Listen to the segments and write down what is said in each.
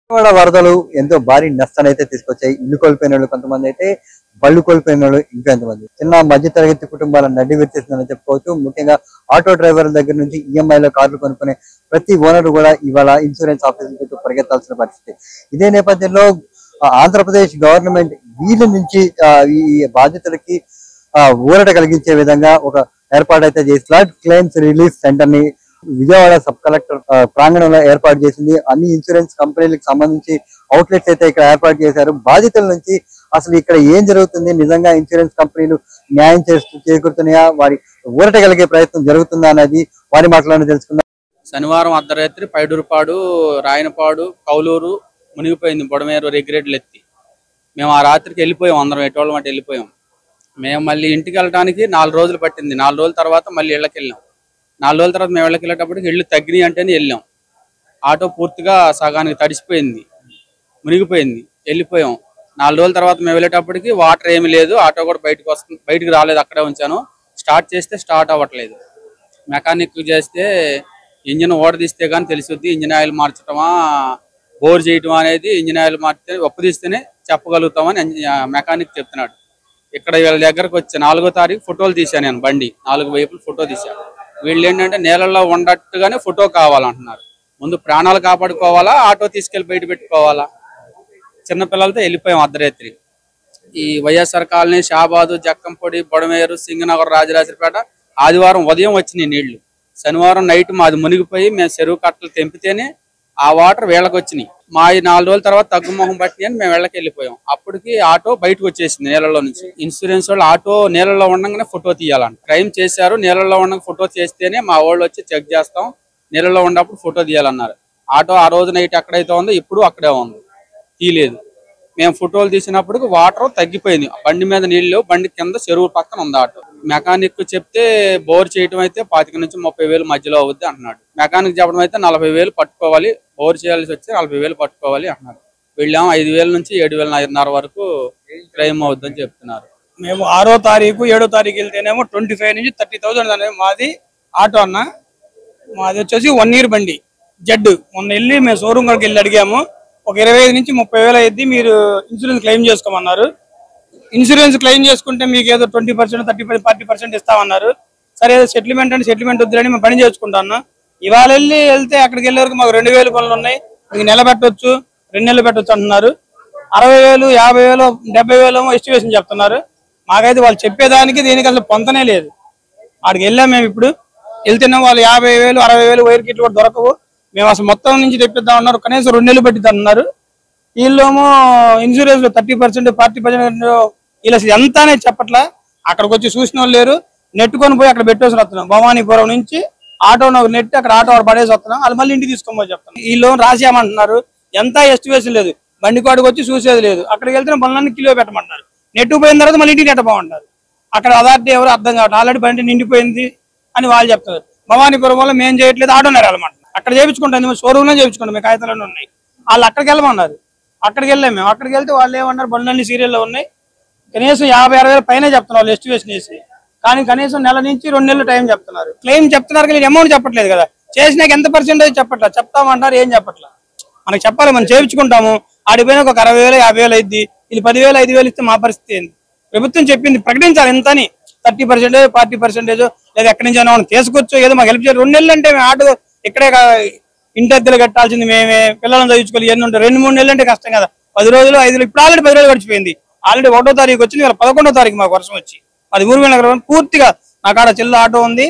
వరదలు ఎంతో భారీ నష్టాన్ని అయితే తీసుకొచ్చాయి. ఇల్లు కోల్పోయిన వాళ్ళు కొంతమంది అయితే, బళ్ళు కోల్పోయిన వాళ్ళు ఇంకా ఎంతమంది. చిన్న మధ్య తరగతి కుటుంబాల నడ్డి విరిచేస్తుందని చెప్పుకోవచ్చు. ముఖ్యంగా ఆటో డ్రైవర్ల దగ్గర నుంచి ఈఎంఐలో కార్లు కొనుక్కునే ప్రతి ఓనర్ కూడా ఇవాళ ఇన్సూరెన్స్ ఆఫీసుల చుట్టూ పరిగెత్తాల్సిన పరిస్థితి. ఇదే నేపథ్యంలో ఆంధ్రప్రదేశ్ గవర్నమెంట్ వీళ్ళ నుంచి ఈ బాధితులకి ఊరట కలిగించే విధంగా ఒక ఏర్పాటు అయితే చేసి ఫ్లడ్ క్లెయిమ్స్ రిలీఫ్ సెంటర్ ని విజయవాడ సబ్ కలెక్టర్ ప్రాంగణంలో ఏర్పాటు చేసింది. అన్ని ఇన్సూరెన్స్ కంపెనీలకు సంబంధించి అవుట్లెట్స్ అయితే ఇక్కడ ఏర్పాటు చేశారు. బాధితుల నుంచి అసలు ఇక్కడ ఏం జరుగుతుంది, నిజంగా ఇన్సూరెన్స్ కంపెనీలు న్యాయం చేకూరుతున్నాయా, వారి ఊరట కలిగే ప్రయత్నం జరుగుతుందా అనేది వారి మాటలోనే తెలుసుకుందాం. శనివారం అర్ధరాత్రి పైడూరుపాడు, రాయనపాడు, కౌలూరు మునిగిపోయింది. బుడమేరు రెగ్రెడ్లు ఎత్తి మేము ఆ రాత్రికి వెళ్ళిపోయాం. అందరం ఎటోళ్ళం అటు వెళ్ళిపోయాం. మేము మళ్ళీ ఇంటికి వెళ్ళడానికి 4 రోజులు పట్టింది. 4 రోజుల తర్వాత మళ్ళీ ఇళ్ళకి వెళ్ళాం. 4 రోజుల తర్వాత మేము ఇళ్ళకి వెళ్ళేటప్పటికి ఇళ్ళు తగ్గినాయి అంటేనే వెళ్ళాం. ఆటో పూర్తిగా సగానికి తడిసిపోయింది, మునిగిపోయింది. వెళ్ళిపోయాం. 4 రోజుల తర్వాత మేము వెళ్ళేటప్పటికి వాటర్ ఏమి లేదు. ఆటో కూడా బయటికి రాలేదు, అక్కడే ఉంచాను. స్టార్ట్ చేస్తే స్టార్ట్ అవ్వట్లేదు. మెకానిక్ చేస్తే ఇంజిన్ ఓడదీస్తే కానీ తెలుసుద్ది. ఇంజిన్ ఆయిల్ మార్చడమా, బోర్ చేయటం అనేది ఇంజిన్ ఆయిల్ మార్చితే ఒప్పదీస్తేనే చెప్పగలుగుతామని మెకానిక్ చెప్తున్నాడు. ఇక్కడ వీళ్ళ దగ్గరకు వచ్చి 4వ తారీఖు ఫోటోలు తీశాను నేను. బండి 4 వైపులు ఫోటో తీశాను. వీళ్ళు ఏంటంటే నీళ్ళల్లో ఉండట్టుగానే ఫోటో కావాలంటున్నారు. ముందు ప్రాణాలు కాపాడుకోవాలా, ఆటో తీసుకెళ్లి బయట పెట్టుకోవాలా? చిన్నపిల్లలతో వెళ్ళిపోయాం అర్ధరాత్రి. ఈ వైఎస్ఆర్ కాలనీ, షాబాదు, జక్కంపొడి, బొడమేరు, సింగనగర్, రాజరాజపేట ఆదివారం ఉదయం వచ్చినాయి నీళ్లు. శనివారం నైట్ మాది మునిగిపోయి మేము చెరువు కట్టలు తెంపితేనే ఆ వాటర్ వీళ్ళకి వచ్చినాయి. మా 4 రోజుల తర్వాత తగ్గుమొహం పట్టినాయి అని మేము వీళ్ళకి వెళ్ళిపోయాం. అప్పటికి ఆటో బయటకు వచ్చేసింది నీళ్ళలో నుంచి. ఇన్సూరెన్స్ వాళ్ళు ఆటో నీళ్ళలో ఉండగానే ఫోటో తీయాలంట. క్రైమ్ చేశారు, నీళ్ళలో ఉండగా ఫోటో చేస్తేనే మా వాళ్ళు వచ్చి చెక్ చేస్తాం, నీళ్ళలో ఉన్నప్పుడు ఫోటో తీయాలన్నారు. ఆటో ఆ రోజు నైట్ ఎక్కడైతే ఉందో ఇప్పుడు అక్కడే ఉంది, తీయలేదు. మేము ఫోటోలు తీసినప్పుడు వాటర్ తగ్గిపోయింది. బండి మీద నీళ్ళు, బండి కింద చెరువు పక్కన ఉంది ఆటో. మెకానిక్ చెప్తే బోర్ చేయడం అయితే 25,000 నుంచి 30,000 మధ్యలో అవుద్ది అంటున్నాడు. మెకానిక్ చెప్పడం అయితే 40,000 పట్టుకోవాలి, బోర్ చేయాల్సి వచ్చి 40,000 పట్టుకోవాలి అంటున్నారు. వీళ్ళేమో 5,000 నుంచి 7,500 వరకు క్లెయిమ్ అవుద్దని చెప్తున్నారు. మేము 6వ తారీఖు 7వ తారీఖు వెళ్తేనేమో 25 నుంచి 30,000 అనేది మాది ఆటో అన్న. మాది వచ్చేసి 1 year బండి జెడ్. మొన్న వెళ్ళి మేము షోరూమ్ కాడికి వెళ్ళి అడిగాము. ఒక 25,000 నుంచి 30,000 అయింది, మీరు ఇన్సూరెన్స్ క్లెయిమ్ చేసుకోమన్నారు. ఇన్సూరెన్స్ క్లెయిమ్ చేసుకుంటే మీకు ఏదో 20%, 30%, 40% ఇస్తామన్నారు. సరే సెటిల్మెంట్ అంటే సెటిల్మెంట్ వద్దని మేము పని చేసుకుంటాను. ఇవాళ వెళ్తే అక్కడికి వెళ్ళే వరకు మాకు 2,000 పనులు ఉన్నాయి, మీకు నెల పెట్టవచ్చు, 2 నెలలు పెట్టవచ్చు అంటున్నారు. 60,000, 50,000, 70,000 ఎస్టిమేషన్ చెప్తున్నారు. మాకైతే వాళ్ళు చెప్పేదానికి దీనికి అసలు పొంతనే లేదు. అక్కడికి వెళ్ళాం మేము. ఇప్పుడు వెళ్తున్నాం, వాళ్ళు 50,000, 60,000 వైర్ కిట్లు కూడా దొరకవు. మేము అసలు మొత్తం నుంచి తెప్పిద్దాం అన్నారు. కనీసం 2 నెలలు పెట్టిద్దాం అన్నారు. వీళ్ళేమో ఇన్సూరెన్స్ లో 30%, 40% వీళ్ళు అసలు ఎంత అనేది చెప్పట్లా. అక్కడికి వచ్చి చూసిన వాళ్ళు లేరు. నెట్టుకొని పోయి అక్కడ పెట్టేసి వస్తున్నాం. భవానీపురం నుంచి ఆటో నెట్టి అక్కడ ఆటో పడేసి వస్తున్నాం. వాళ్ళు మళ్ళీ ఇంటికి తీసుకోమని చెప్తాం. వీళ్ళు రాసేయమంటున్నారు. ఎంత ఎస్టిమేషన్ లేదు, బండి కాడికి వచ్చి చూసేది లేదు. అక్కడికి వెళ్తే బండ్లన్నీ కిలో పెట్టమంటున్నారు. నెట్టు పోయిన తర్వాత మళ్ళీ ఇంటికి నెట్టబామంటారు. అక్కడ అథారిటీ ఎవరు అర్థం కావట్లేదు. ఆల్రెడీ బండి నిండిపోయింది అని వాళ్ళు చెప్తారు. భవానీపురం వల్ల మేము చేయట్లేదు, ఆటో నెరాలన్నమాట. అక్కడ చేయించుకుంటాం, షోరూమ్ లో చేయించుకుంటాం, మేము కాగితాలన్నీ ఉన్నాయి. వాళ్ళు అక్కడికి వెళ్ళమన్నారు. అక్కడికి వెళ్ళాం మేము. అక్కడికి వెళ్తే వాళ్ళు ఏమన్నారు, బండ్లన్నీ సీరియల్లో ఉన్నాయి, కనీసం 50,000-60,000 పైన చెప్తున్నారు వాళ్ళు ఎస్టిమేషన్ వేసి. కానీ కనీసం నెల నుంచి 2 నెలలు టైం చెప్తున్నారు. క్లెయిమ్ చెప్తున్నారు కానీ అమౌంట్ చెప్పట్లేదు కదా. చేసినాక ఎంత పర్సెంటేజ్ చెప్పట్లేదు. చెప్తామంటారు, ఏం చెప్పట్లేదు. మనకు చెప్పాలి, మనం చేయించుకుంటాము. ఆడిపోయినా ఒక 60,000, 50,000 అయింది. వీళ్ళు 10,000, 5,000 ఇస్తే మా పరిస్థితి ఏంది? ప్రభుత్వం చెప్పింది ప్రకటించాలి ఎంత అని. 30%, 40% లేదా ఎక్కడి నుంచి అయినా తీసుకొచ్చు, ఏదో మాకు హెల్ప్ చేయాలి. 2 నెలలు అంటే మేము ఆటో ఇక్కడే ఇంటి అద్దెలు కట్టాల్సింది మేమే, పిల్లలను చదివించుకోవాలి, ఎన్ని ఉంటాయి. 2-3 నెలలు అంటే కష్టం కదా. 10 రోజులు, 5 రోజులు, ఇప్పుడు ఆల్రెడీ 10 రోజులు గడిచిపోయింది. ఆల్రెడీ 1వ తారీఖు వచ్చింది, 11వ తారీఖు మాకు వర్షం వచ్చి అది ఊరు పూర్తిగా నాకు ఆడ చిల్ల ఆటో ఉంది.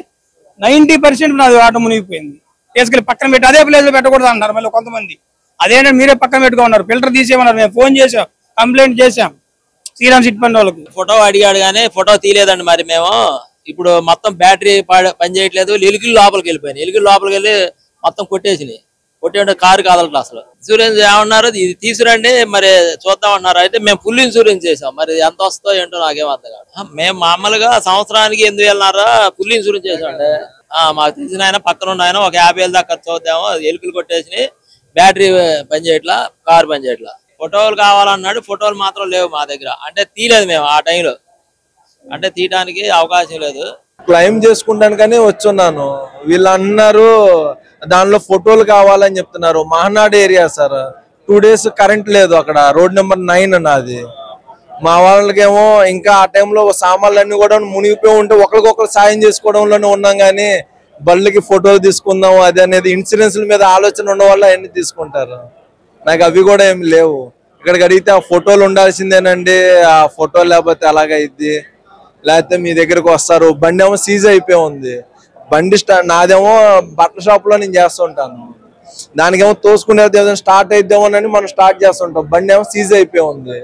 90% నాది ఆటో మునిగిపోయింది. తీసుకెళ్ళి పక్కన పెట్టి అదే ప్లేస్ లో పెట్టకూడదు అంటారు మళ్ళీ కొంతమంది. అదేంటంటే మీరే పక్కన పెట్టుకున్నారు, ఫిల్టర్ తీసేయమన్నారు. మేము ఫోన్ చేసాం, కంప్లైంట్ చేసాం శ్రీరామ్ సిట్ పండి వాళ్ళకి. ఫోటో అడిగాడు కానీ ఫోటో తీయలేదండి. మరి మేము ఇప్పుడు మొత్తం బ్యాటరీ పని చేయట్లేదు. ఎలుగులు లోపలికి వెళ్ళిపోయినాయి. ఎలుగులు లోపలికి వెళ్ళి మొత్తం కొట్టేసినాయి. కొట్టే కారు కాదలట. అసలు ఇన్సూరెన్స్ ఏమన్నారు, ఇది తీసుకురండి మరి చూద్దాం అన్నారు. అయితే మేము ఫుల్ ఇన్సూరెన్స్ చేసాం. మరి ఎంత వస్తుందో ఏంటో నాకేం అర్థం కాదు. మేము మామూలుగా సంవత్సరానికి 8,000 ఫుల్ ఇన్సూరెన్స్ చేసామండి. మాకు తెలిసిన ఆయన పక్కన ఉన్న ఆయన ఒక 50,000 దాకా ఖర్చు అవుతామో. ఎలుకలు కొట్టేసి బ్యాటరీ పని చేయట్లా, కారు పని చేయట్లా. ఫోటోలు కావాలన్నాడు, ఫోటోలు మాత్రం లేవు మా దగ్గర. అంటే తీయలేదు మేము ఆ టైంలో, అంటే తీయడానికి అవకాశం లేదు. క్లెయిమ్ చేసుకుంటానికని వచ్చున్నాను. వీళ్ళు అన్నారు దానిలో ఫోటోలు కావాలని చెప్తున్నారు. Mahanadu area sir, 2 days current లేదు అక్కడ. రోడ్ నెంబర్ 9 నాది. మా వాళ్ళకేమో ఇంకా ఆ టైంలో సామాన్లు కూడా మునిగిపోయి ఉంటే ఒకరికొకరు సాయం చేసుకోవడంలోనే ఉన్నాం, కానీ బళ్ళకి ఫోటోలు తీసుకుందాం అది అనేది ఇన్సూరెన్స్ల మీద ఆలోచన ఉన్న వాళ్ళు అవన్నీ తీసుకుంటారు. నాకు అవి కూడా ఏమి లేవు. ఇక్కడికి అడిగితే ఆ ఫోటోలు ఉండాల్సిందేనండి, ఆ ఫోటోలు లేకపోతే ఎలాగైద్ది, లేకపోతే మీ దగ్గరకు వస్తారు. బండి ఏమో సీజ్ అయిపోయి ఉంది. బండి నాదేమో బట్టల షాప్ లో నేను చేస్తుంటాను, దానికేమో తోసుకునేది స్టార్ట్ అయిద్దామని మనం స్టార్ట్ చేస్తుంటాం. బండి ఏమో సీజ్ అయిపోయి ఉంది.